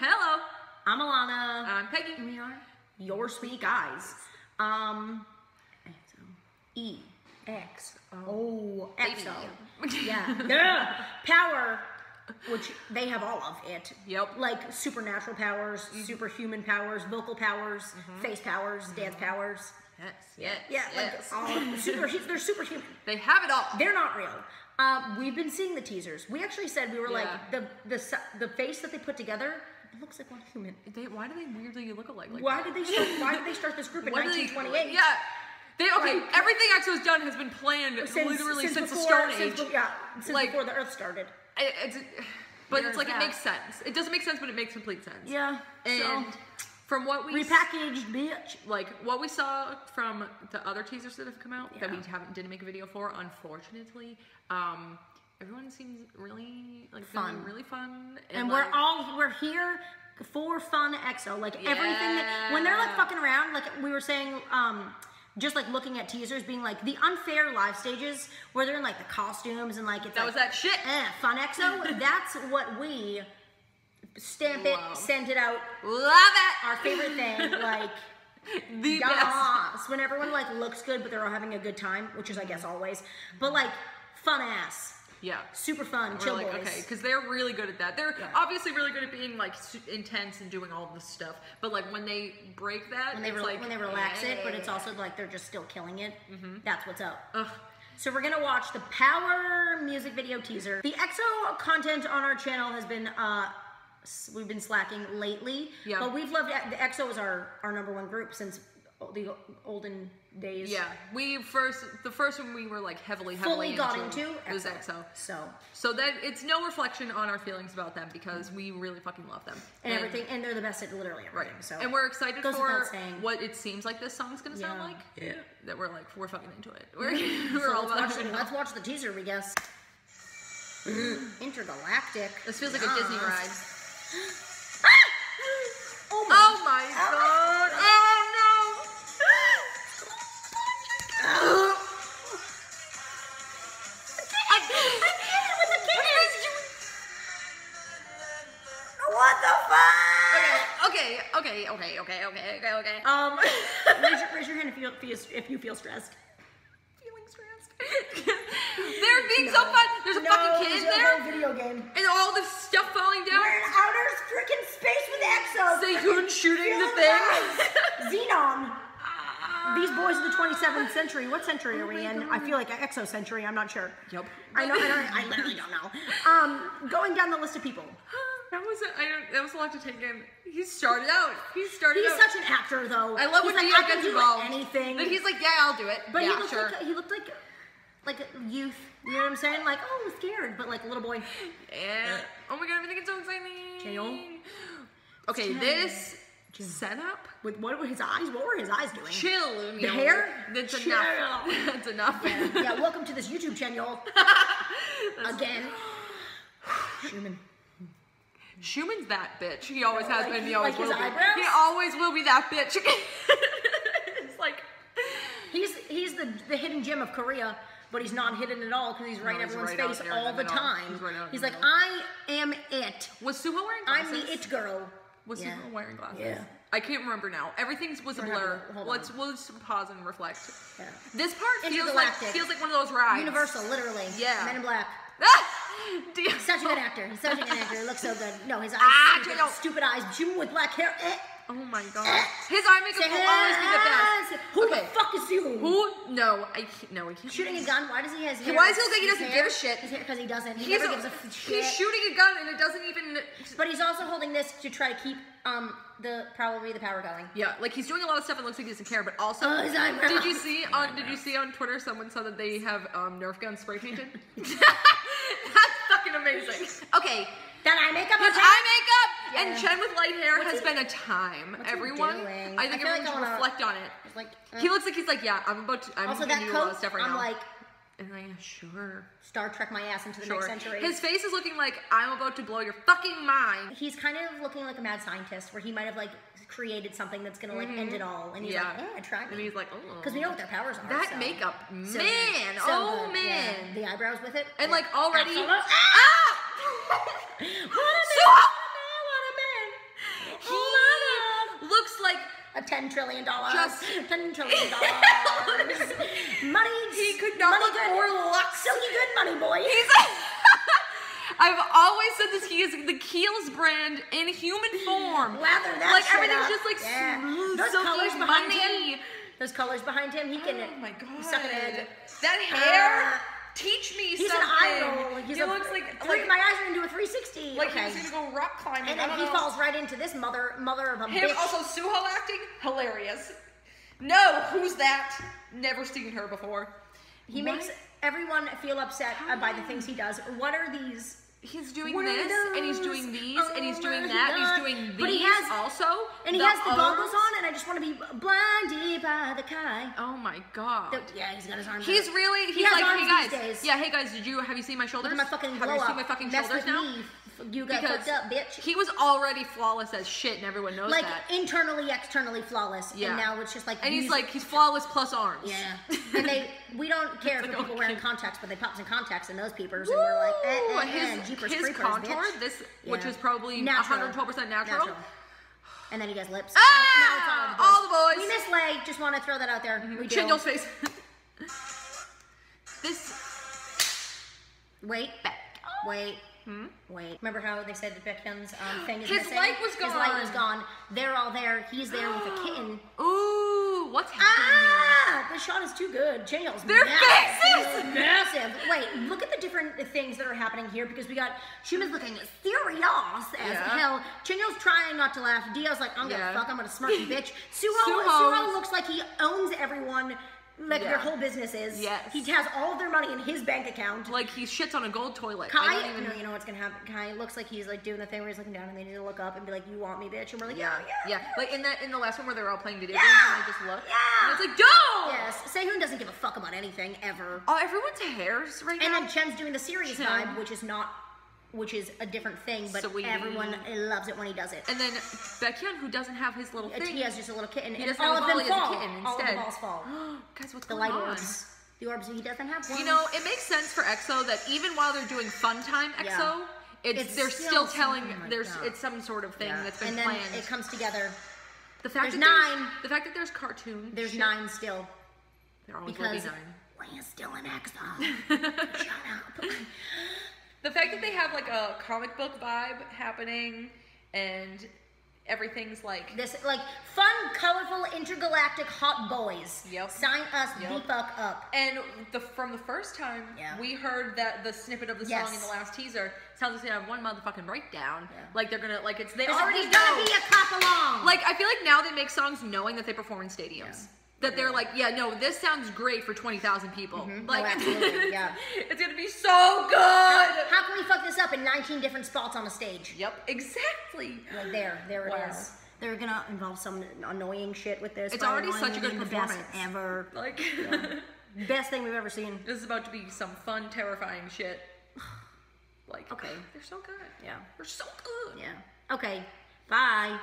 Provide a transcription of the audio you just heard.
Hello. I'm Alana. I'm Peggy. And we are your sweet guys. EXO. Yeah. Power, which they have all of it. Yep. Like supernatural powers, superhuman powers, vocal powers, face powers, dance powers. They're superhuman. They have it all. They're not real. We've been seeing the teasers. We actually said, we were like, the face that they put together, it looks like one human. Why do they weirdly look alike? Like why did they start this group in 1928? Everything EXO's done has been planned literally since the Stone Age. Since before the Earth started. But it's like, it makes sense. It doesn't make sense, but it makes complete sense. Yeah. And from what we repackaged, bitch. Like what we saw from the other teasers that have come out that we didn't make a video for, unfortunately. Everyone seems really fun, really fun, and we're here for fun EXO. Like everything when they're like fucking around, like we were saying, just like looking at teasers, being like the unfair live stages where they're in like the costumes and like it's was that shit. Fun EXO. That's what we stamp it, send it out. Love it. Our favorite thing, like the best. When everyone like looks good, but they're all having a good time, which is I guess always, but like fun ass. Yeah. Super fun, chill boys. Okay, because they're really good at that. They're obviously really good at being like intense and doing all this stuff. But like when they break that, when they relax it, but it's also like they're just still killing it. That's what's up. So we're gonna watch the Power music video teaser. The EXO content on our channel has been we've been slacking lately. Yeah. But we've loved the EXO is our #1 group since the olden days. Yeah, the first one we were like heavily got into was EXO. So that it's no reflection on our feelings about them because we really fucking love them and everything, and they're the best at literally everything. Right. So and we're excited for what it seems like this song's gonna sound like. Yeah. That we're fucking into it. We're all about it. Let's watch the teaser, we guess. Intergalactic. This feels like a Disney ride. Oh my god! Oh no! What the fuck? Okay. Raise your hand if you feel stressed. Feeling stressed. They're being so fun. There's a fucking kid in there. No video game. And all this stuff falling down. We're in outer freaking space with EXO. Sehun shooting the thing. Xenon. These boys of the 27th century. What century are we in? I feel like EXO century. I'm not sure. Yep. I literally don't know. Going down the list of people. That was a lot to take in. He started out. He's such an actor, though. I love when Mia gets involved. Anything. Then he's like, yeah, I'll do it. But he looked like a youth. You know what I'm saying? Like, oh, I'm scared, but like a little boy. Yeah. Oh my god, everything is so exciting. Okay, this setup with what were his eyes? What were his eyes doing? Chill. The hair? That's enough. That's enough. Yeah, welcome to this YouTube channel. Again. Schumann's that bitch. He always has been. He always will be. Eyebrows? He always will be that bitch. It's like he's the hidden gem of Korea, but he's not hidden at all because he's right in everyone's face all the time. He's like, I am it. Was Suho wearing glasses? I'm the it girl. Was Suho wearing glasses? Yeah. I can't remember now. Everything was a blur. We'll just pause and reflect. Yeah. This part feels like one of those rides. Universal, literally. Yeah. Men in Black. He's such a good actor. He's such a good actor. He looks so good. No, his eyes, stupid eyes. Jim with black hair. Oh my god. His eye makeup will always be the best. Who the fuck is you? Who? No, I can't. Shooting a gun? Why does he have hair? Why does he look like he doesn't give a shit? Because he doesn't. He never gives a shit. He's shooting a gun and it doesn't even... But he's also holding this to try to keep probably the power going. Yeah, like he's doing a lot of stuff and looks like he doesn't care, but also... his eyebrows. Did you see on Twitter someone said that they have Nerf guns spray painted? That's fucking amazing. Okay. That eye makeup? His eye makeup and Chen with light hair has been a time. Everyone, I think everyone should reflect on it. He looks like he's like, yeah, I'm going to do a lot of stuff right now. I'm like, and I'm sure. Star Trek my ass into the next century. His face is looking like, I'm about to blow your fucking mind. He's kind of looking like a mad scientist where he might have like created something that's going to like end it all. And he's like, try me. And he's like, oh. Because we know what their powers are. That makeup, man. Man. Yeah. The eyebrows with it. And like already. What a man. $10 trillion. Just $10 trillion. Money. He could not look more luxe. Silky good money, boy. I've always said this. He is the Kiehl's brand in human form. Lather that like shit everything's up. just like smooth, those silky colors behind money. him. Those colors behind him. He can. Oh my god. Suck it in. That hair. Teach me he's something. He's an eye roll. He looks like my eyes are into a 360. Like okay. he's gonna go rock climbing. And he falls right into this mother of a bitch. Also, Suho acting hilarious. No, who's that? Never seen her before. He makes everyone feel upset by the things he does. What are these? He's doing this, and he's doing these, and he's doing that, and he's doing these but he has, also. And he has the goggles on, and I just want to be blinded by the Kai. Oh my god. Yeah, he's got his arms He's out. really, he's like, hey guys. Yeah, hey guys, have you seen my shoulders? Look at my fucking glow Have you up. seen my fucking Mess shoulders with now? Me. You got fucked up, bitch. He was already flawless as shit, and everyone knows like, that. Internally, externally flawless. Yeah. And now it's just like. And he's flawless plus arms. Yeah. And we don't care for people wearing contacts, but they pop some contacts in those peepers, and we're like, his contour, bitch. this, which is probably 112% natural. And then he has lips. Ah! Now it's all the boys. We miss Lay. Just want to throw that out there. We do. Chinyo's face. This. Wait. Wait. Remember how they said that Baekhyun's thing is His missing? light was gone. His light was gone. They're all there. He's there with a kitten. Ooh, what's happening here? This shot is too good. Chinyo's Their faces! Massive. Wait, look at the different things that are happening here because we got Shuma's looking serious as hell. Chinyo's trying not to laugh. Dio's like, I'm gonna fuck, I'm gonna smirk you, bitch. Suho looks like he owns everyone. Like their whole business is. Yes. He has all of their money in his bank account. Like he shits on a gold toilet. Kai, you know what's gonna happen. Kai looks like he's like doing the thing where he's looking down and they need to look up and be like, "You want me, bitch?" And we're like, "Yeah." Like in the last one where they were all playing video games and they just look. Yeah. And it's like, don't. Yes. Sehun doesn't give a fuck about anything ever. Oh, everyone's hairs right now. And then Chen's doing the serious vibe, which is a different thing, but everyone loves it when he does it. And then Baekhyun, who doesn't have his little thing. He has just a little kitten. He and doesn't all have of a them ball, fall. He has a kitten instead. All of the balls fall. Guys, what's the going light on? orbs. The orbs, he doesn't have one. You know, it makes sense for EXO that even while they're doing Fun Time EXO, they're still telling it's some sort of thing that's been planned. And then it comes together. The fact there's that 9. The fact that there's cartoon. There's 9 still. There always will be 9. We're still in EXO. Shut up. The fact that they have like a comic book vibe happening and everything's like this, like fun, colorful, intergalactic hot boys. Yep. Sign us the fuck up. And from the first time we heard that the snippet of the song in the last teaser tells us they have one motherfucking breakdown. Like they're gonna they already there's gonna be a clap along. Like I feel like now they make songs knowing that they perform in stadiums. That they're like, this sounds great for 20,000 people. Like, absolutely, it's gonna be so good. How can we fuck this up in 19 different spots on a stage? Yep, exactly. Like there it is. They're gonna involve some annoying shit with this. It's already such a good performance. Best ever. Like, best thing we've ever seen. This is about to be some fun, terrifying shit. Like, okay, they're so good. Yeah, they're so good. Yeah. Okay. Bye.